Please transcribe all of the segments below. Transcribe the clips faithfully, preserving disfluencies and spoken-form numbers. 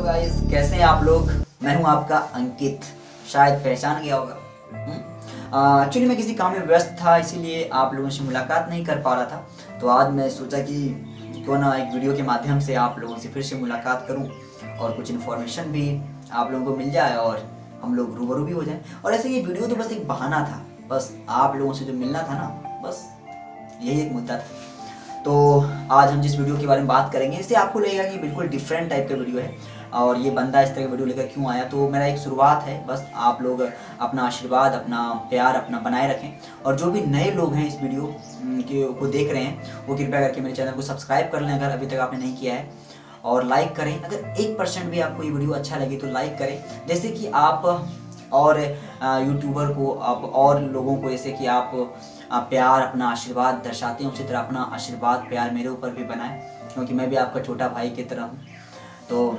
Guys, कैसे हैं आप लोग। मैं हूं आपका अंकित, शायद पहचान गया होगा। एक्चुअली मैं किसी काम में व्यस्त था, इसीलिए आप लोगों से मुलाकात नहीं कर पा रहा था। तो आज मैं सोचा कि क्यों ना एक वीडियो के माध्यम से आप लोगों से फिर से मुलाकात करूं और कुछ इन्फॉर्मेशन भी आप लोगों को मिल जाए और हम लोग रूबरू भी हो जाएं। और ऐसे ये वीडियो तो बस एक बहाना था, बस आप लोगों से जो मिलना था ना, बस यही एक मुद्दा था। तो आज हम जिस वीडियो के बारे में बात करेंगे, इससे आपको लगेगा कि बिल्कुल डिफरेंट टाइप का वीडियो है और ये बंदा इस तरह का वीडियो लेकर क्यों आया। तो मेरा एक शुरुआत है, बस आप लोग अपना आशीर्वाद, अपना प्यार अपना बनाए रखें। और जो भी नए लोग हैं इस वीडियो के को देख रहे हैं, वो कृपया करके मेरे चैनल को सब्सक्राइब कर लें अगर अभी तक आपने नहीं किया है, और लाइक करें। अगर एक परसेंट भी आपको ये वीडियो अच्छा लगे तो लाइक करें, जैसे कि आप और यूट्यूबर को, आप और लोगों को, जैसे कि आप प्यार अपना आशीर्वाद दर्शाते हैं, उसी तरह अपना आशीर्वाद प्यार मेरे ऊपर भी बनाएं, क्योंकि मैं भी आपका छोटा भाई की तरह हूँ। तो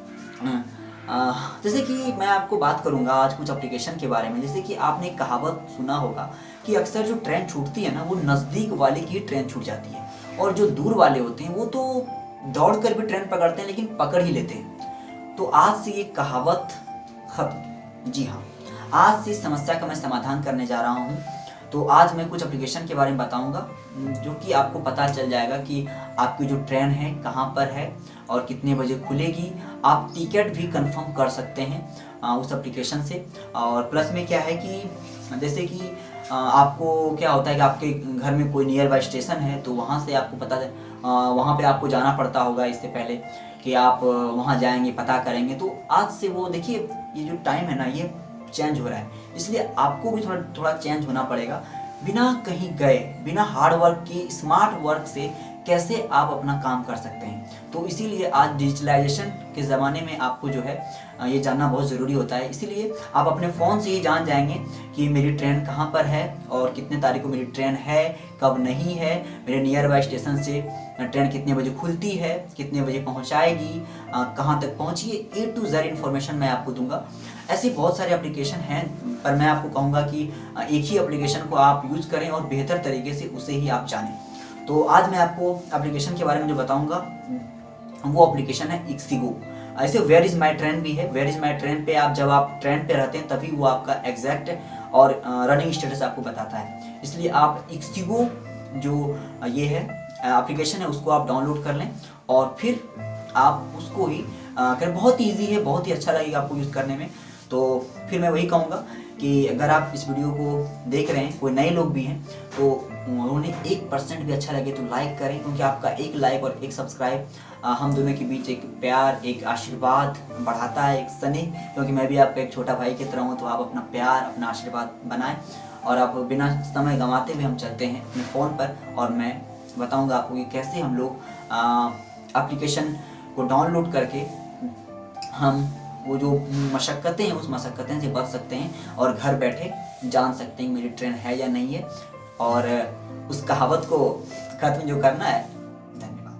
जैसे कि मैं आपको बात करूँगा आज कुछ एप्लीकेशन के बारे में। जैसे कि आपने एक कहावत सुना होगा कि अक्सर जो ट्रेन छूटती है ना, वो नज़दीक वाले की ट्रेन छूट जाती है, और जो दूर वाले होते हैं वो तो दौड़ कर भी ट्रेन पकड़ते हैं लेकिन पकड़ ही लेते हैं। तो आज से ये कहावत खत्म। जी हाँ, आज से इस समस्या का मैं समाधान करने जा रहा हूँ। तो आज मैं कुछ एप्लीकेशन के बारे में बताऊंगा, जो कि आपको पता चल जाएगा कि आपकी जो ट्रेन है कहाँ पर है और कितने बजे खुलेगी। आप टिकट भी कंफर्म कर सकते हैं उस एप्लीकेशन से। और प्लस में क्या है कि जैसे कि आपको क्या होता है कि आपके घर में कोई नियर बाय स्टेशन है, तो वहाँ से आपको पता है, वहाँ पे आपको जाना पड़ता होगा इससे पहले कि आप वहाँ जाएंगे, पता करेंगे। तो आज से वो देखिए, ये जो टाइम है ना, ये चेंज हो रहा है, इसलिए आपको भी थोड़ा थोड़ा चेंज होना पड़ेगा। बिना कहीं गए, बिना हार्ड वर्क के, स्मार्ट वर्क से कैसे आप अपना काम कर सकते हैं। तो इसीलिए आज डिजिटलाइजेशन के ज़माने में आपको जो है ये जानना बहुत ज़रूरी होता है। इसीलिए आप अपने फ़ोन से ही जान जाएंगे कि मेरी ट्रेन कहाँ पर है और कितने तारीख को मेरी ट्रेन है, कब नहीं है, मेरे नियर बाय स्टेशन से ट्रेन कितने बजे खुलती है, कितने बजे पहुँचाएगी, कहाँ तक पहुँची है, ए टू जेड इन्फॉर्मेशन मैं आपको दूंगा। ऐसे बहुत सारे एप्लीकेशन हैं, पर मैं आपको कहूँगा कि एक ही एप्लीकेशन को आप यूज़ करें और बेहतर तरीके से उसे ही आप जानें। तो आज मैं आपको एप्लीकेशन के बारे में जो बताऊंगा वो एप्लीकेशन है इक्सिगो। ऐसे वेयर इज़ माई ट्रेन भी है। वेयर इज़ माई ट्रेन पे आप जब आप ट्रेन पे रहते हैं तभी वो आपका एग्जैक्ट और रनिंग स्टेटस आपको बताता है। इसलिए आप इक्सिगो जो ये है एप्लीकेशन है, उसको आप डाउनलोड कर लें और फिर आप उसको ही करें। बहुत ईजी है, बहुत ही अच्छा लगेगा आपको यूज़ करने में। तो फिर मैं वही कहूँगा कि अगर आप इस वीडियो को देख रहे हैं, कोई नए लोग भी हैं, तो उन्हें एक परसेंट भी अच्छा लगे तो लाइक करें, क्योंकि आपका एक लाइक और एक सब्सक्राइब हम दोनों के बीच एक प्यार, एक आशीर्वाद बढ़ाता है, एक स्नेह। क्योंकि मैं भी आपका एक छोटा भाई की तरह हूँ, तो आप अपना प्यार, अपना आशीर्वाद बनाएं। और आप बिना समय गंवाते हुए हम चलते हैं अपने फ़ोन पर, और मैं बताऊँगा आपको कि कैसे हम लोग एप्लीकेशन को डाउनलोड करके हम वो जो मशक्क़तें हैं उस मशक्क़तें से बच सकते हैं और घर बैठे जान सकते हैं मेरी ट्रेन है या नहीं है, और उस कहावत को खत्म जो करना है। धन्यवाद।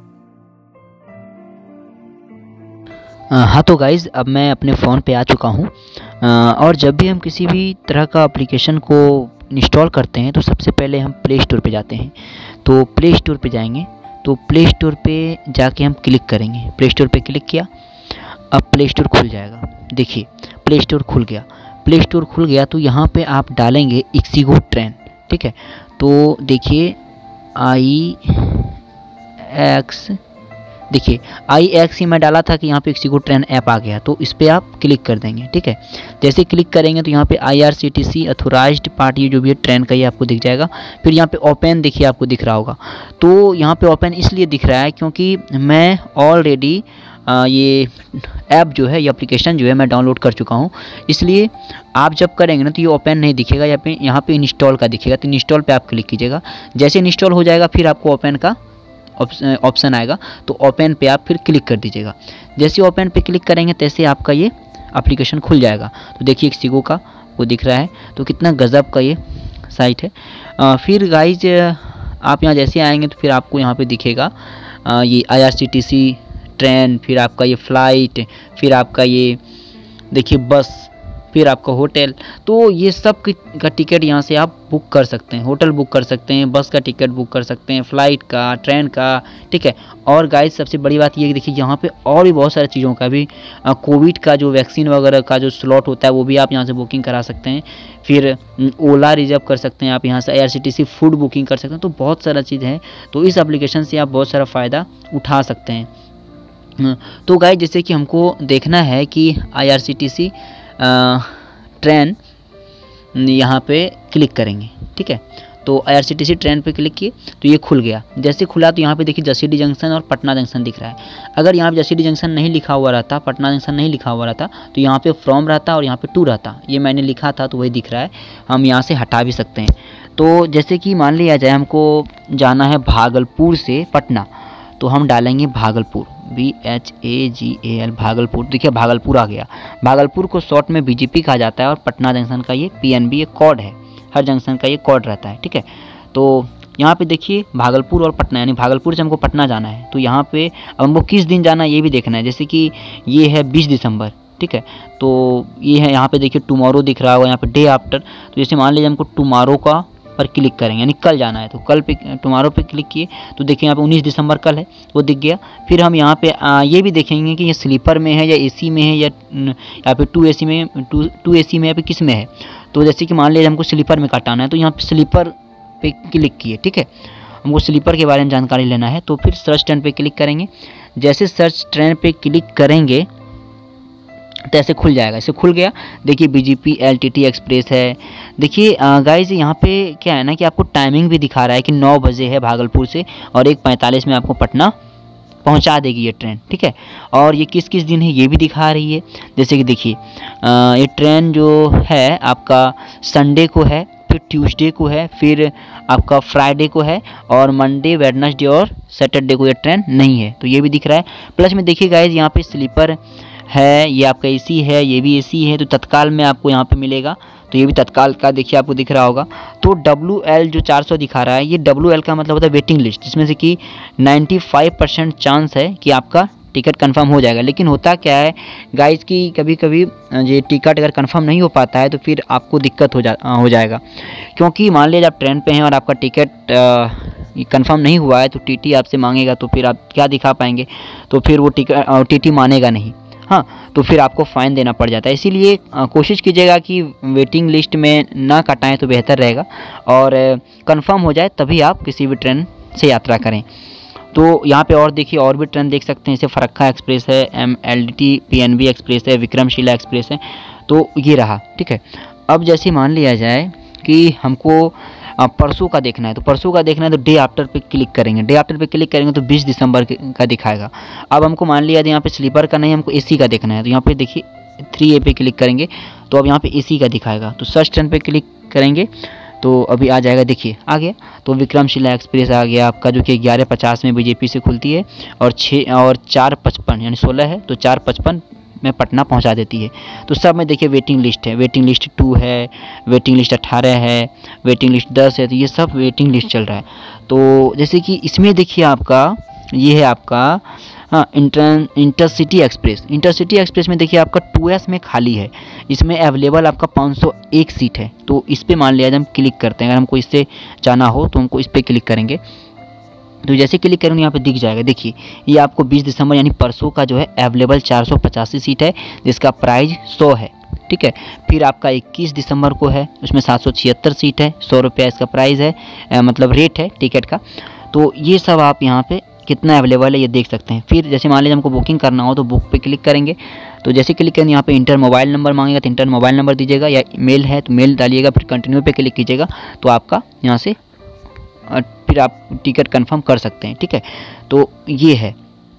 हाँ तो गाइज़, अब मैं अपने फ़ोन पे आ चुका हूँ, और जब भी हम किसी भी तरह का एप्लीकेशन को इंस्टॉल करते हैं तो सबसे पहले हम प्ले स्टोर पे जाते हैं। तो प्ले स्टोर पे जाएंगे, तो प्ले स्टोर पे जाके हम क्लिक करेंगे। प्ले स्टोर पे क्लिक किया, अब प्ले स्टोर खुल जाएगा। देखिए, प्ले स्टोर खुल गया। प्ले स्टोर खुल गया तो यहाँ पे आप डालेंगे इक्सिगो ट्रेन, ठीक है। तो देखिए आई एक्स, देखिए आई एक्स ही मैं डाला था कि यहाँ पे इक्सिगो ट्रेन ऐप आ गया, तो इस पर आप क्लिक कर देंगे, ठीक है। जैसे क्लिक करेंगे तो यहाँ पे I R C T C authorized party जो भी है ट्रेन का, ये आपको दिख जाएगा। फिर यहाँ पे ओपन, देखिए आपको दिख रहा होगा। तो यहाँ पे ओपन इसलिए दिख रहा है क्योंकि मैं ऑलरेडी आ, ये ऐप जो है, ये एप्लीकेशन जो है मैं डाउनलोड कर चुका हूँ। इसलिए आप जब करेंगे ना तो ये ओपन नहीं दिखेगा, यहाँ पे यहाँ पे इंस्टॉल का दिखेगा। तो इंस्टॉल पे आप क्लिक कीजिएगा। जैसे इंस्टॉल हो जाएगा फिर आपको ओपन का ऑप्शन आएगा, तो ओपन पे आप फिर क्लिक कर दीजिएगा। जैसे ओपन पे क्लिक करेंगे तैसे आपका ये एप्लीकेशन खुल जाएगा। तो देखिए इक्सिगो का वो दिख रहा है, तो कितना गज़ब का ये साइट है। आ, फिर गाइज आप यहाँ जैसे आएंगे तो फिर आपको यहाँ पे दिखेगा आ, ये I R C T C train, फिर आपका ये फ़्लाइट, फिर आपका ये देखिए बस, फिर आपका होटल, तो ये सब का टिकट यहाँ से आप बुक कर सकते हैं। होटल बुक कर सकते हैं, बस का टिकट बुक कर सकते हैं, फ़्लाइट का, ट्रेन का, ठीक है। और गाइस सबसे बड़ी बात ये है कि देखिए यहाँ पे और भी बहुत सारी चीज़ों का भी, कोविड का जो वैक्सीन वगैरह का जो स्लॉट होता है वो भी आप यहाँ से बुकिंग करा सकते हैं। फिर ओला रिजर्व कर सकते हैं आप यहाँ से, I R C T C food booking कर सकते हैं। तो बहुत सारा चीज़ है, तो इस एप्लीकेशन से आप बहुत सारा फ़ायदा उठा सकते हैं। तो गाइस जैसे कि हमको देखना है कि I R C T C train यहाँ पे क्लिक करेंगे, ठीक है। तो I R C T C train पे क्लिक किए तो ये खुल गया। जैसे खुला तो यहाँ पे देखिए जसीडीह जंक्शन और पटना जंक्शन दिख रहा है। अगर यहाँ पे जसीडीह जंक्शन नहीं लिखा हुआ रहता, पटना जंक्शन नहीं लिखा हुआ रहता, तो यहाँ पे फ्रॉम रहता और यहाँ पे टू रहता। ये मैंने लिखा था तो वही दिख रहा है, हम यहाँ से हटा भी सकते हैं। तो जैसे कि मान लिया जाए हमको जाना है भागलपुर से पटना, तो हम डालेंगे Bhagalpur, B H A G A L, Bhagalpur. देखिए भागलपुर आ गया। भागलपुर को शॉर्ट में बी जी पी कहा जाता है और पटना जंक्शन का ये पी एन बी, ये कोड है, हर जंक्शन का ये कोड रहता है, ठीक है। तो यहाँ पे देखिए भागलपुर और पटना, यानी भागलपुर से हमको पटना जाना है। तो यहाँ पे अब हमको किस दिन जाना है ये भी देखना है। जैसे कि ये है बीस दिसंबर, ठीक है। तो ये है यहाँ पे देखिए टुमारो दिख रहा होगा, यहाँ पे डे आफ्टर। तो जैसे मान लीजिए हमको टुमारो का पर क्लिक करेंगे, यानी कल जाना है, तो कल पे टुमारो पे क्लिक किए तो देखिए यहाँ पे उन्नीस दिसंबर कल है, वो दिख गया। फिर हम यहाँ पे आ, ये भी देखेंगे कि ये स्लीपर में है या एसी में है, या यहाँ पे टू एसी में, टू टू एसी में, या पे किस में है। तो जैसे कि मान लीजिए हमको स्लीपर में काटाना है, तो यहाँ पे स्लीपर पे क्लिक किए, ठीक है। हमको स्लीपर के बारे में जानकारी लेना है, तो फिर सर्च ट्रेन पे क्लिक करेंगे। जैसे सर्च ट्रेन पे क्लिक करेंगे तो ऐसे खुल जाएगा। ऐसे खुल गया। देखिए B G P L T T express है। देखिए गाइस यहाँ पे क्या है ना कि आपको टाइमिंग भी दिखा रहा है कि नौ बजे है भागलपुर से और एक पैंतालीस में आपको पटना पहुंचा देगी ये ट्रेन, ठीक है। और ये किस किस दिन है ये भी दिखा रही है। जैसे कि देखिए ये ट्रेन जो है आपका संडे को है, फिर ट्यूसडे को है, फिर आपका फ्राइडे को है, और मंडे, वेडनेसडे और सैटरडे को ये ट्रेन नहीं है। तो ये भी दिख रहा है। प्लस में देखिए गाइस यहाँ पे स्लीपर है, ये आपका एसी है, ये भी एसी है। तो तत्काल में आपको यहाँ पे मिलेगा, तो ये भी तत्काल का देखिए आपको दिख रहा होगा। तो डब्ल्यू एल जो चार सौ दिखा रहा है, ये डब्ल्यू एल का मतलब होता है वेटिंग लिस्ट, जिसमें से कि पचानवे परसेंट चांस है कि आपका टिकट कंफर्म हो जाएगा। लेकिन होता क्या है गाइस कि कभी कभी ये टिकट अगर कंफर्म नहीं हो पाता है तो फिर आपको दिक्कत हो जा हो जाएगा। क्योंकि मान लीजिए आप ट्रेन पे हैं और आपका टिकट कंफर्म नहीं हुआ है, तो टीटी आपसे मांगेगा, तो फिर आप क्या दिखा पाएंगे, तो फिर वो टिकट टीटी मानेगा नहीं, हाँ, तो फिर आपको फ़ाइन देना पड़ जाता है। इसीलिए कोशिश कीजिएगा कि वेटिंग लिस्ट में ना कटाएं तो बेहतर रहेगा, और कंफर्म हो जाए तभी आप किसी भी ट्रेन से यात्रा करें। तो यहाँ पे और देखिए और भी ट्रेन देख सकते हैं, जैसे फरक्का एक्सप्रेस है, M L D T P N B express है, विक्रमशिला एक्सप्रेस है। तो ये रहा, ठीक है। अब जैसे मान लिया जाए कि हमको परसों का देखना है, तो परसों का देखना है तो डे आफ्टर पे क्लिक करेंगे। डे आफ्टर पे क्लिक करेंगे तो बीस दिसंबर का दिखाएगा। अब हमको मान लिया यहाँ पे स्लीपर का नहीं, हमको एसी का देखना है, तो यहाँ पे देखिए थ्री ए पे क्लिक करेंगे तो अब यहाँ पे एसी का दिखाएगा। तो सर्च ट्रेन पे क्लिक करेंगे तो अभी आ जाएगा, देखिए आ गया। तो विक्रमशिला एक्सप्रेस आ गया आपका, जो कि ग्यारह पचास में बीजेपी से खुलती है और छः और चार पचपन यानी सोलह है, तो चार पचपन में पटना पहुंचा देती है। तो सब में देखिए वेटिंग लिस्ट है, वेटिंग लिस्ट टू है, वेटिंग लिस्ट अट्ठारह है, वेटिंग लिस्ट दस है। तो ये सब वेटिंग लिस्ट चल रहा है। तो जैसे कि इसमें देखिए आपका ये है आपका हाँ inter intercity express. Intercity express में देखिए आपका टू एस में खाली है, इसमें अवेलेबल आपका पाँच सौ एक सीट है। तो इस पर मान लिया जाए हम क्लिक करते हैं, अगर हमको इससे जाना हो तो हमको इस पर क्लिक करेंगे। तो जैसे क्लिक करेंगे यहाँ पे दिख जाएगा, देखिए ये आपको बीस दिसंबर यानी परसों का जो है अवेलेबल चार सौ पचासी सीट है, जिसका प्राइस सौ है, ठीक है। फिर आपका इक्कीस दिसंबर को है, उसमें सात सौ छिहत्तर सीट है, सौ रुपया इसका प्राइस है, आ, मतलब रेट है टिकट का। तो ये सब आप यहाँ पे कितना अवेलेबल है ये देख सकते हैं। फिर जैसे मान लीजिए हमको बुकिंग करना हो तो बुक पे क्लिक करेंगे। तो जैसे क्लिक करेंगे यहाँ पे इंटर मोबाइल नंबर मांगेगा, तो इंटर मोबाइल नंबर दीजिएगा, या मेल है तो मेल डालिएगा, फिर कंटिन्यू पे क्लिक कीजिएगा तो आपका यहाँ से फिर आप टिकट कंफर्म कर सकते हैं, ठीक है। तो ये है,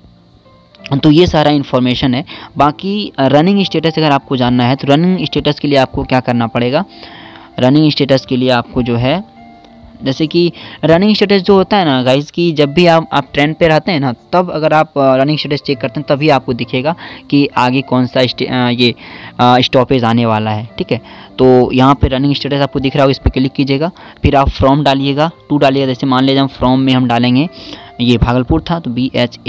तो ये सारा इन्फॉर्मेशन है। बाकी रनिंग स्टेटस अगर आपको जानना है तो रनिंग स्टेटस के लिए आपको क्या करना पड़ेगा, रनिंग स्टेटस के लिए आपको जो है, जैसे कि रनिंग स्टेटस जो होता है ना गाइस, कि जब भी आप आप ट्रेन पे रहते हैं ना, तब अगर आप रनिंग स्टेटस चेक करते हैं तभी आपको दिखेगा कि आगे कौन सा ये स्टॉपेज आने वाला है, ठीक है। तो यहाँ पे रनिंग स्टेटस आपको दिख रहा होगा, इस पर क्लिक कीजिएगा, फिर आप फ्रॉम डालिएगा, टू डालिएगा। जैसे मान लीजिए हम फ्रॉम में हम डालेंगे, ये भागलपुर था तो B H A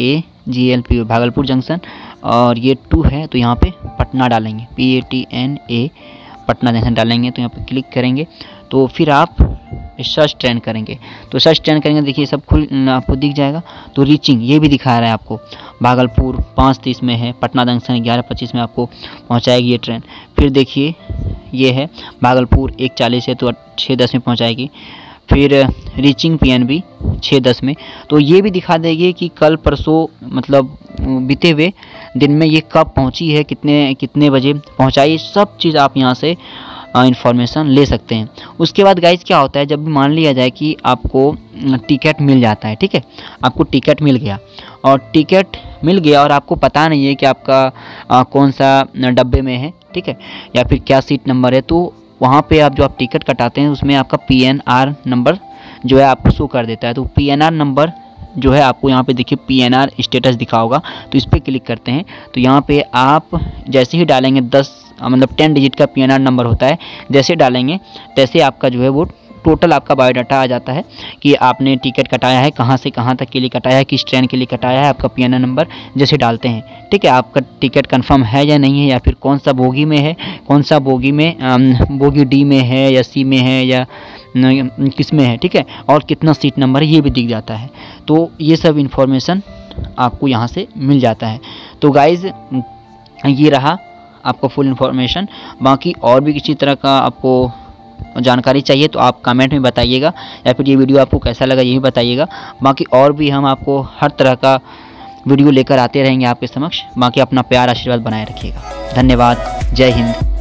G L P Bhagalpur junction, और ये टू है तो यहाँ पे पटना डालेंगे, P A T N A Patna junction डालेंगे। तो यहाँ पे क्लिक करेंगे तो फिर आप सर्च ट्रेन करेंगे, तो सर्च ट्रेन करेंगे, देखिए सब खुल आपको दिख जाएगा। तो रीचिंग ये भी दिखा रहा है आपको, भागलपुर पाँच तीस में है, पटना जंक्शन ग्यारह पच्चीस में आपको पहुंचाएगी ये ट्रेन। फिर देखिए ये है भागलपुर एक चालीस है तो छः दस में पहुंचाएगी। फिर रीचिंग पी एन बी छः दस में, तो ये भी दिखा देगी कि कल परसों मतलब बीते हुए दिन में ये कब पहुंची है, कितने कितने बजे पहुंचाई, सब चीज़ आप यहाँ से इंफॉर्मेशन ले सकते हैं। उसके बाद गाइज क्या होता है, जब भी मान लिया जाए कि आपको टिकट मिल जाता है, ठीक है, आपको टिकट मिल गया और टिकट मिल गया और आपको पता नहीं है कि आपका आ, कौन सा डब्बे में है, ठीक है, या फिर क्या सीट नंबर है, तो वहाँ पे आप जो आप टिकट कटाते हैं उसमें आपका पी एन आर नंबर जो है आपको शो कर देता है। तो पी एन आर नंबर जो है आपको यहाँ पे देखिए पी एन आर स्टेटस दिखा होगा, तो इस पर क्लिक करते हैं। तो यहाँ पे आप जैसे ही डालेंगे दस मतलब टेन डिजिट का पी एन आर नंबर होता है, जैसे डालेंगे तैसे आपका जो है वो टोटल आपका बायोडाटा आ जाता है कि आपने टिकट कटाया है, कहाँ से कहाँ तक के लिए कटाया है, किस ट्रेन के लिए कटाया है, आपका पी एन आर नंबर जैसे डालते हैं, ठीक है, आपका टिकट कंफर्म है या नहीं है, या फिर कौन सा बोगी में है, कौन सा बोगी में बोगी डी में है या सी में है या किस में है, ठीक है, और कितना सीट नंबर है ये भी दिख जाता है। तो ये सब इन्फॉर्मेशन आपको यहाँ से मिल जाता है। तो गाइज़ ये रहा आपको फुल इन्फॉर्मेशन। बाकी और भी किसी तरह का आपको जानकारी चाहिए तो आप कमेंट में बताइएगा, या फिर ये वीडियो आपको कैसा लगा ये भी बताइएगा। बाकी और भी हम आपको हर तरह का वीडियो लेकर आते रहेंगे आपके समक्ष। बाकी अपना प्यार आशीर्वाद बनाए रखिएगा। धन्यवाद। जय हिंद।